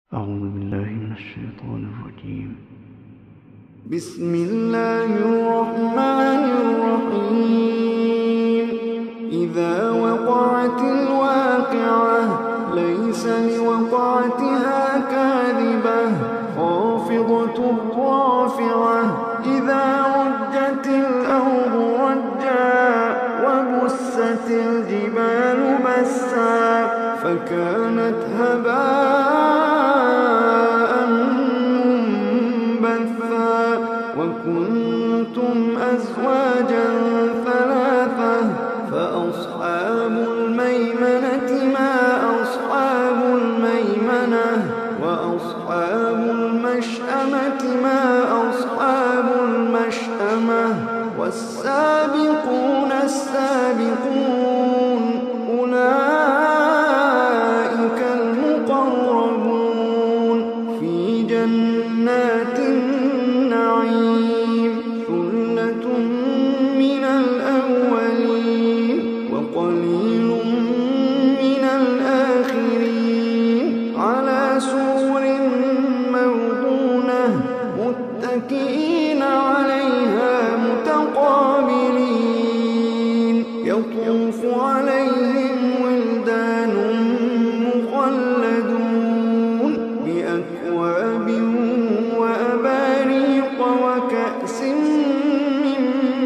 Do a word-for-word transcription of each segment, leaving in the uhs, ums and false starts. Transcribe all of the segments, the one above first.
أعوذ بالله من الشيطان الرجيم. بسم الله الرحمن الرحيم. إذا وقعت الواقعة ليس لوقعتها كاذبة خافضة رافعة إذا رجت الأرض رجا وبست الجبال بسا فكانت هباء منبثا وكنتم أزواجا ثلاثة فأصحاب الميمنة ما أصحاب الميمنة وأصحاب المشأمة ما أصحاب المشأمة والسابقون السابقون أولئك المقربون في جنات النعيم ثلة من الأولين وقليل من الآخرين على سرر موضونة متكئين عليها متقابلين يطوف عليهم ولدان مخلدون بأكواب وأباريق وكأس من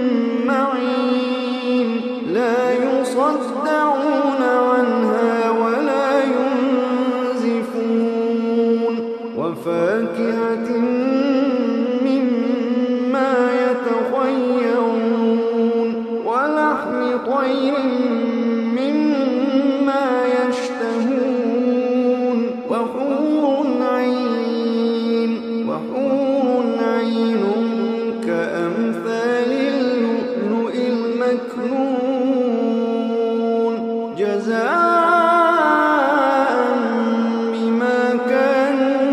معين لا يصدعون عنها ولا ينزفون وفاكهة مما يتخيرون ولحم طير مما يشتهون وحور عين وحور عين كأمثال اللؤلؤ المكنون جزاء بما كانوا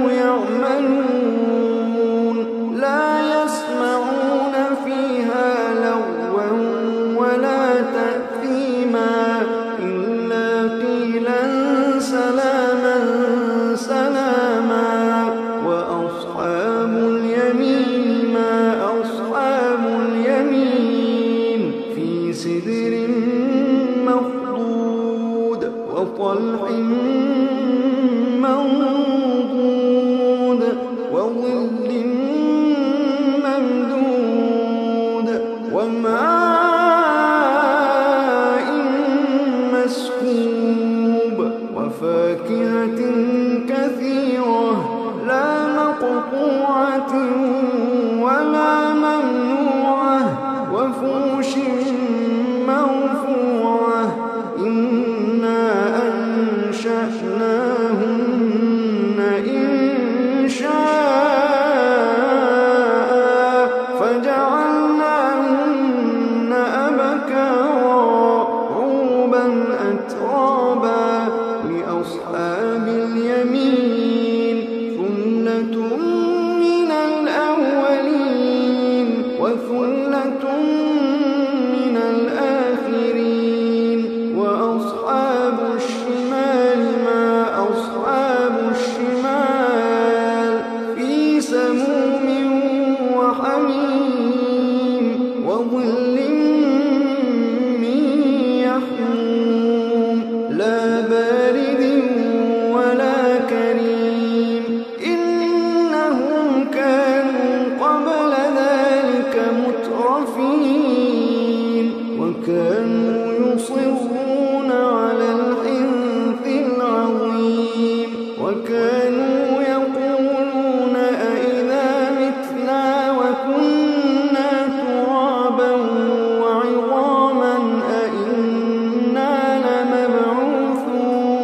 يعملون لا يسمعون فيها لغوا ولا تأثيما إلا قيلا سلاما سلاما وأصحاب اليمين ما أصحاب اليمين في سدر مخضود وطلح منضود وظل ممدود وماء مسكوب وفاكهة كثيرة لا مقطوعة ولا ممنوعة وفرش مرفوعة إنا أنشأناهن إنشاء فجعلناهن أبكارا عربا أترابا لأصحاب اليمين ثلة من الأولين وثلة من الآخرين وأصحاب الشمال ما أصحاب الشمال في سموم وحميم وظل من يحموم لا بارد ولا كريم إنهم كانوا قبل ذلك مترفين وكانوا يصرون على الحنث العظيم وكانوا يقولون أئذا متنا وكنا ترابا وعظاما أئنا لمبعوثون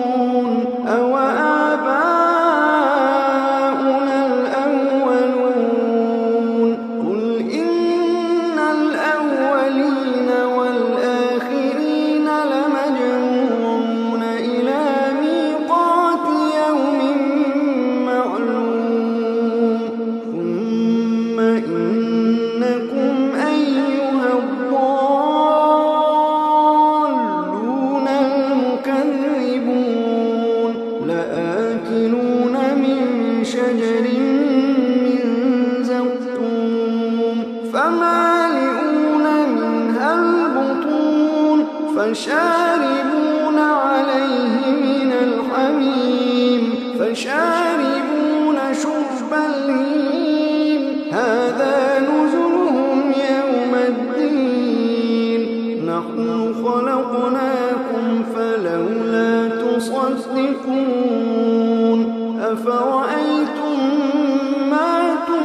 فشاربون عليه من الحميم فشاربون شرب الهيم هذا نزلهم يوم الدين نحن خلقناكم فلولا تصدقون أفرأيتم ما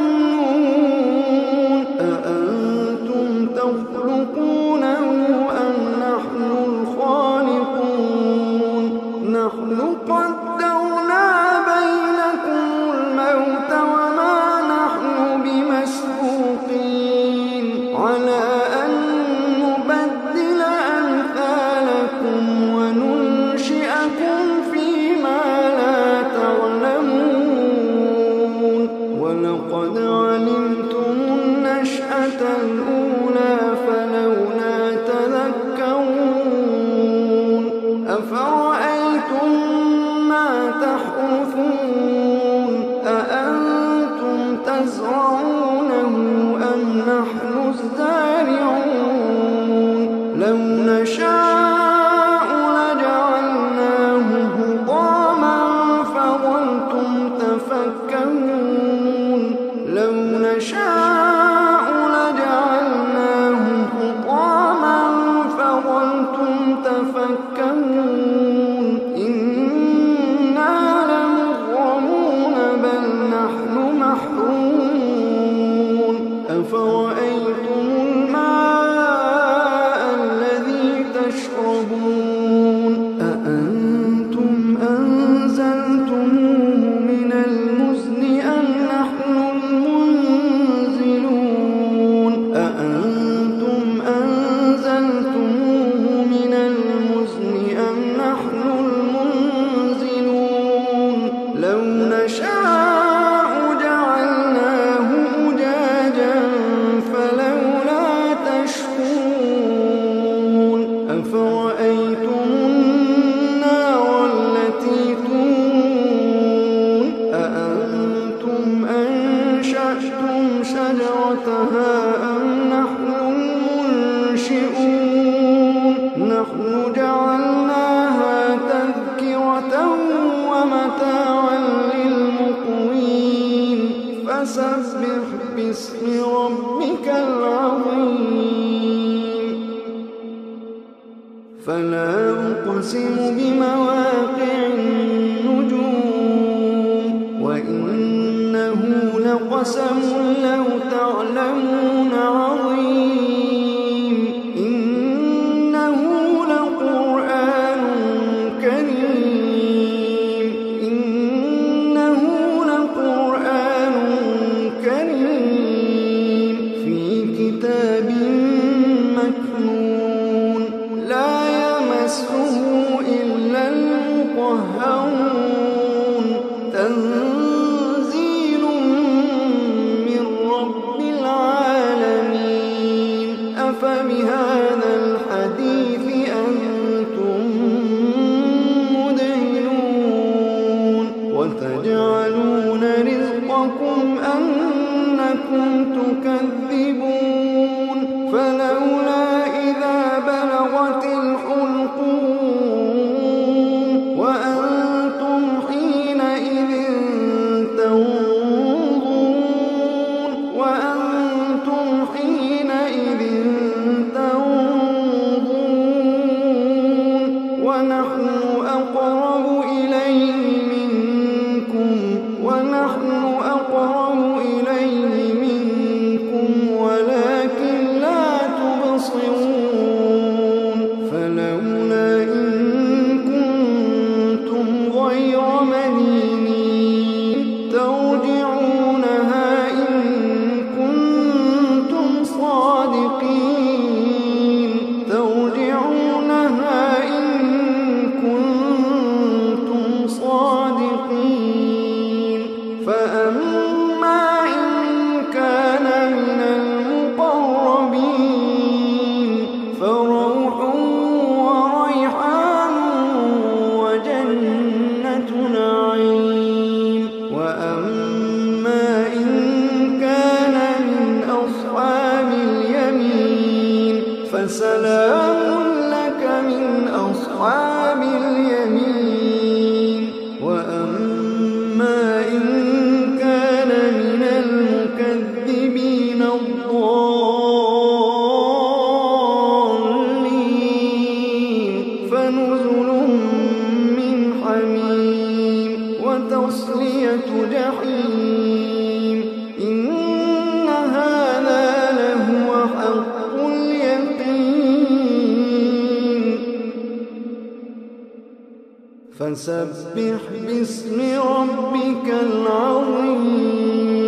تمنون أأنتم تخلقونه أم نحن الخالقون نحن قدرنا بينكم الموت وما نحن بمسبوقين على أن نبدل أمثالكم وننشئكم فيما لا تعلمون ولقد علمتم النشأة الأولى فلولا تذكرون أفرأيتم ما تحرثون أأنتم تزرعونه أم نحن الزارعون لو نشاء لجعلناه هضاما فظلتم تفكرون لو نشاء لجعلناه هضاما فظلتم تفكرون إنا لمغرمون بل نحن محرومون أفرأيتم الماء الذي تشربون أأنتم أنزلتموه من المزن أم نحن المنزلون أأنتم أنزلتموه من المزن أم نحن المنزلون لو نشاء جعلناه أجاجا فلولا تشكرون أفرأيتم النار التي تورون أأنتم أنشأتم شجرتها أم نحن المنشئون نحن جعلناها تذكرة ومتاعا للمقوين فسبح باسم ربك العظيم فلا أقسم بمواقع النجوم وإنه لقسم لو تعلمون عظيم إنه لقرآن كريم إنه لقرآن كريم في كتاب مكنون لا يمسه إلا المطهرون تنزيل من رب العالمين أفبهذا الحديث أنتم مدهنون وتجعلون رزقكم أنكم تكذبون فلولا إذا بلغت الحلقوم وأنتم حينئذ تنظرون وأنتم حينئذ تنظرون ونحن أقرب إليه منكم ونحن أقرب إليه منكم ولكن لا تبصرون فلولا إن كنتم غير مدينين ترجعونها إن كنتم صادقين ترجعونها إن أصحاب اليمين وأما إن كان من المكذبين الضالين فنزل من حميم وتصلية جحيم إن هذا لهو حق اليقين فسبح باسم ربك العظيم